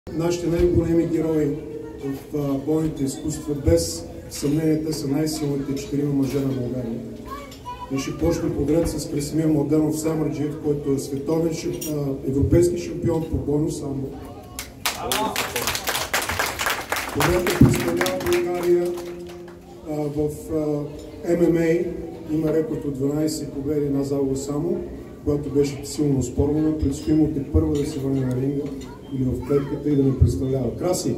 Нашите най-големи герои в бойните изкуства, без съмнение, те са най-силните 4 мъже на България. И ще почне подред с Красимир Младенов Самарджиев, който е световен европейски шампион по бойно самбо. Подред представлява България в ММА, има рекорд от 12 победи на загуба само, която беше силно оспорвана. Предстои му тепърва да се върне на ринга или в клетката и да ни представлява. Краси!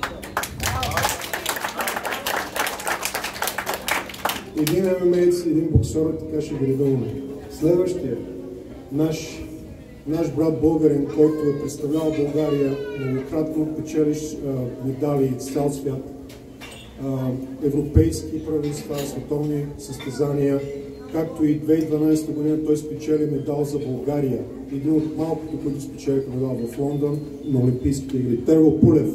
Един ММА-ец, един боксер, така ще ви редоваме. Следващия, наш брат българин, който е представлял България, многократно печелищ медали из цял свят, европейски първенства, световни състезания, както и 2012 година той спечели медал за България. Един от малкото, които спечелиха медал в Лондон на Олимпийските игри. Терво Пулев.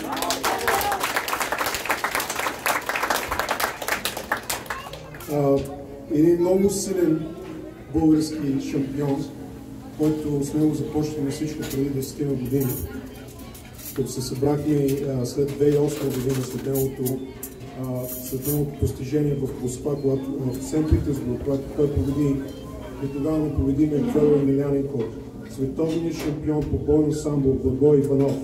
Един много силен български шампион, който с него започнахме всичко преди 10 години. Като се събрахме след 2008 година, след неговото постижение в Москва, в Сент Питерсбург, когато той победи и тогава не победи Федор Емеляненко, световният шампион по бойно самбо Благой Иванов.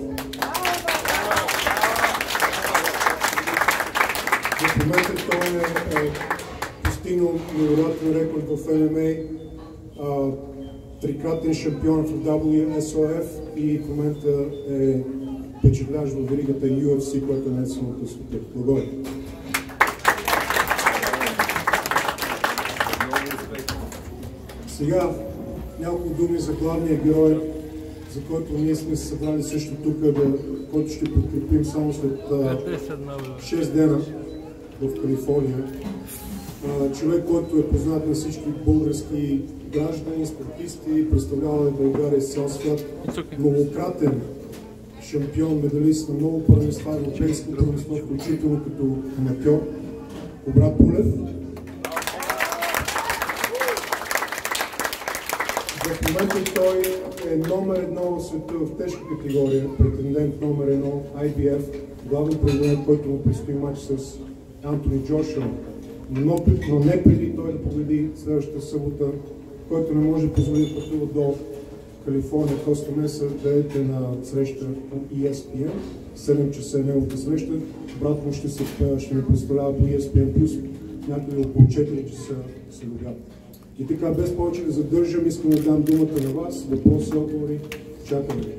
В момента той е постигнал невероятен рекорд в ММА, трикратен шампион в WSOF и в момента е впечатлящ в веригата UFC, която е най-силната в света. Благодаря. Сега няколко думи за главния герой, за който ние сме се събрали също тук, който ще подкрепим само след 6 дена в Калифорния. Човек, който е познат на всички български граждани, спортисти, представлява България из цял свят, многократен шампион, медалист на много първенства, европейски първенства, включително като аматьор, Кобра Пулев. В момента той е номер 1 в света в тежка категория, претендент номер 1, IBF, главен претендент, който му предстои матч с Антони Джошуа. Но не преди той да победи следващата събота, който не може да позволи да пътува до Калифорния Коста Меса, гледайте на среща по ESPN, 7 часа е неговата среща, брат му ще ни представлява по ESPN+, някъде около 4 часа следобед. И така, без повече да задържам, искам да дам думата на вас, въпроси, отговори, чакаме.